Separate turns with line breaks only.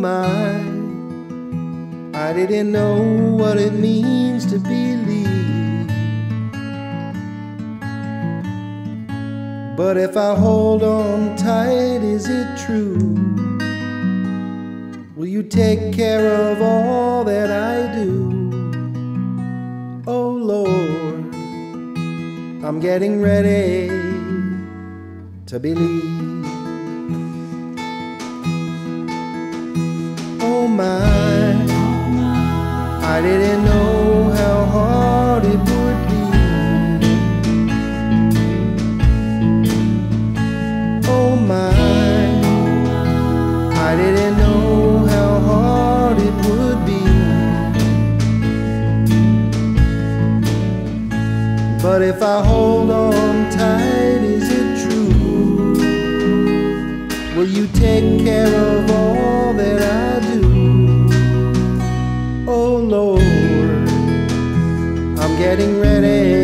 my, I didn't know what it means to believe. But if I hold on tight, is it true? Will you take care of all that I do? Oh Lord, I'm getting ready to believe. Oh my, I didn't know how hard it would be. Oh my, I didn't know how hard it would be. But if I hold on tight, is it true? Will you take care of all that I do? Oh Lord, I'm getting ready